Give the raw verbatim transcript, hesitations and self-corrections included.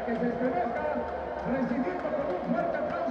que se estremezca, recibiendo con un fuerte aplauso.